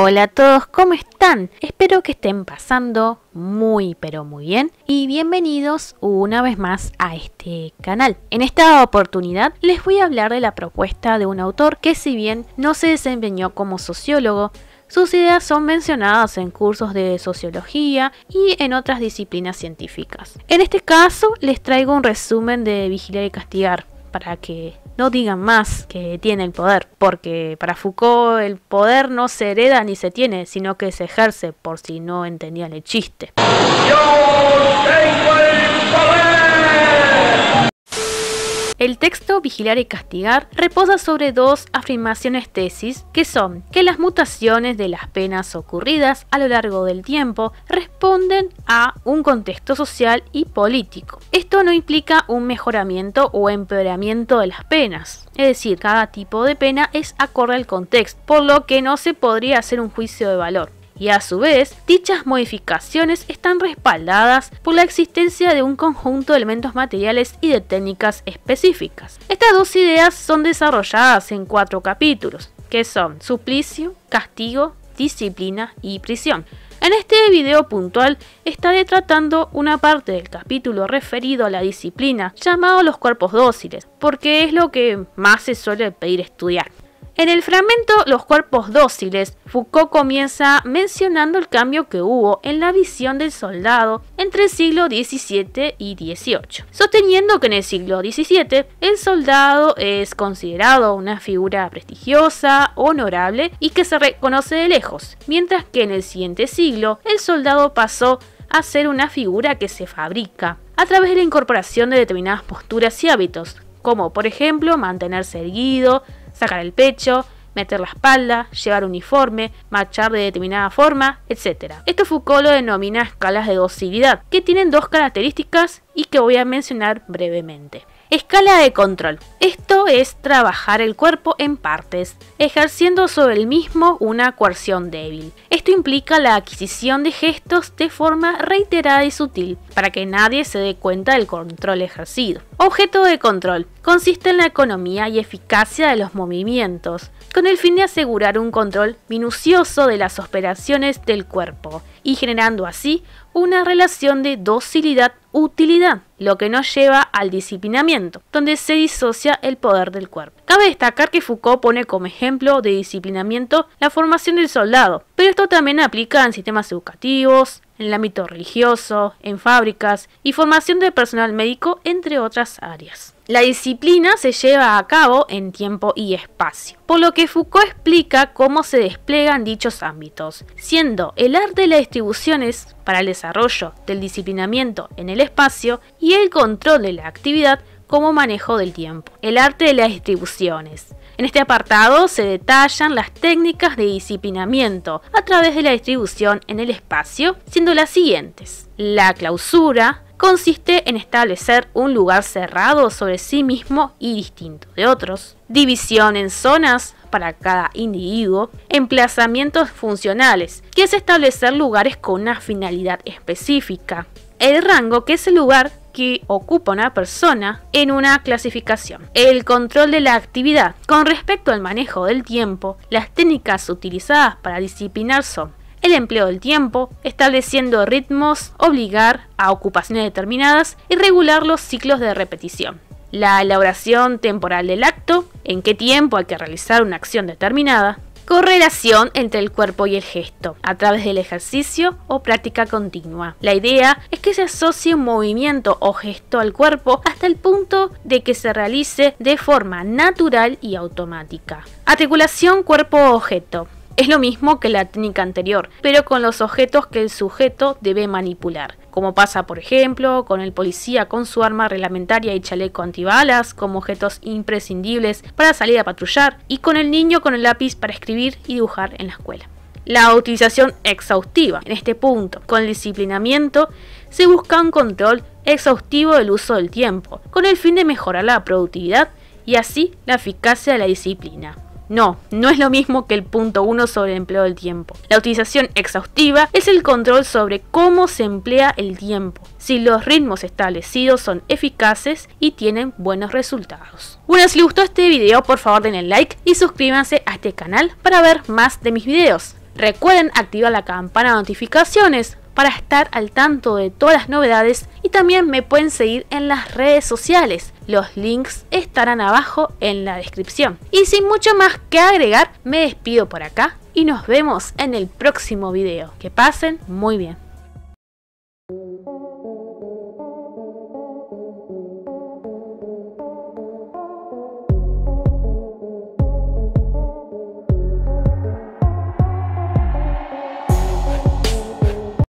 Hola a todos, ¿cómo están? Espero que estén pasando muy pero muy bien y bienvenidos una vez más a este canal. En esta oportunidad les voy a hablar de la propuesta de un autor que, si bien no se desempeñó como sociólogo, sus ideas son mencionadas en cursos de sociología y en otras disciplinas científicas. En este caso les traigo un resumen de Vigilar y Castigar, para que no digan más que tiene el poder, porque para Foucault el poder no se hereda ni se tiene, sino que se ejerce, por si no entendían el chiste. ¡Yo tengo el poder! El texto Vigilar y Castigar reposa sobre dos afirmaciones tesis, que son que las mutaciones de las penas ocurridas a lo largo del tiempo responden a un contexto social y político. Esto no implica un mejoramiento o empeoramiento de las penas, es decir, cada tipo de pena es acorde al contexto, por lo que no se podría hacer un juicio de valor. Y a su vez, dichas modificaciones están respaldadas por la existencia de un conjunto de elementos materiales y de técnicas específicas. Estas dos ideas son desarrolladas en 4 capítulos, que son suplicio, castigo, disciplina y prisión. En este video puntual estaré tratando una parte del capítulo referido a la disciplina, llamado los cuerpos dóciles, porque es lo que más se suele pedir estudiar. En el fragmento Los cuerpos dóciles, Foucault comienza mencionando el cambio que hubo en la visión del soldado entre el siglo XVII y XVIII, sosteniendo que en el siglo XVII el soldado es considerado una figura prestigiosa, honorable y que se reconoce de lejos, mientras que en el siguiente siglo el soldado pasó a ser una figura que se fabrica a través de la incorporación de determinadas posturas y hábitos, como por ejemplo mantenerse erguido, sacar el pecho, meter la espalda, llevar uniforme, marchar de determinada forma, etc. Esto Foucault lo denomina escalas de docilidad, que tienen 2 características y que voy a mencionar brevemente. Escala de control. Esto es trabajar el cuerpo en partes, ejerciendo sobre el mismo una coerción débil. Esto implica la adquisición de gestos de forma reiterada y sutil, para que nadie se dé cuenta del control ejercido. Objeto de control. Consiste en la economía y eficacia de los movimientos, con el fin de asegurar un control minucioso de las operaciones del cuerpo, y generando así una relación de docilidad-utilidad, lo que nos lleva al disciplinamiento, donde se disocia el poder del cuerpo. Cabe destacar que Foucault pone como ejemplo de disciplinamiento la formación del soldado, pero esto también aplica en sistemas educativos, en el ámbito religioso, en fábricas y formación del personal médico, entre otras áreas. La disciplina se lleva a cabo en tiempo y espacio, por lo que Foucault explica cómo se despliegan dichos ámbitos, siendo el arte de las distribuciones para el desarrollo del disciplinamiento en el espacio y el control de la actividad como manejo del tiempo. El arte de las distribuciones. En este apartado se detallan las técnicas de disciplinamiento a través de la distribución en el espacio, siendo las siguientes. La clausura consiste en establecer un lugar cerrado sobre sí mismo y distinto de otros. División en zonas para cada individuo. Emplazamientos funcionales, que es establecer lugares con una finalidad específica. El rango, que es el lugar que ocupa una persona en una clasificación. El control de la actividad. Con respecto al manejo del tiempo, las técnicas utilizadas para disciplinar son el empleo del tiempo, estableciendo ritmos, obligar a ocupaciones determinadas y regular los ciclos de repetición. La elaboración temporal del acto, en qué tiempo hay que realizar una acción determinada. Correlación entre el cuerpo y el gesto, a través del ejercicio o práctica continua. La idea es que se asocie un movimiento o gesto al cuerpo hasta el punto de que se realice de forma natural y automática. Articulación cuerpo-objeto. Es lo mismo que la técnica anterior, pero con los objetos que el sujeto debe manipular, como pasa por ejemplo con el policía con su arma reglamentaria y chaleco antibalas como objetos imprescindibles para salir a patrullar, y con el niño con el lápiz para escribir y dibujar en la escuela. La utilización exhaustiva. En este punto, con el disciplinamiento se busca un control exhaustivo del uso del tiempo, con el fin de mejorar la productividad y así la eficacia de la disciplina. No es lo mismo que el punto 1 sobre el empleo del tiempo. La utilización exhaustiva es el control sobre cómo se emplea el tiempo, si los ritmos establecidos son eficaces y tienen buenos resultados. Bueno, si les gustó este video, por favor denle like y suscríbanse a este canal para ver más de mis videos. Recuerden activar la campana de notificaciones para estar al tanto de todas las novedades y también me pueden seguir en las redes sociales. Los links estarán abajo en la descripción. Y sin mucho más que agregar, me despido por acá y nos vemos en el próximo video. Que pasen muy bien.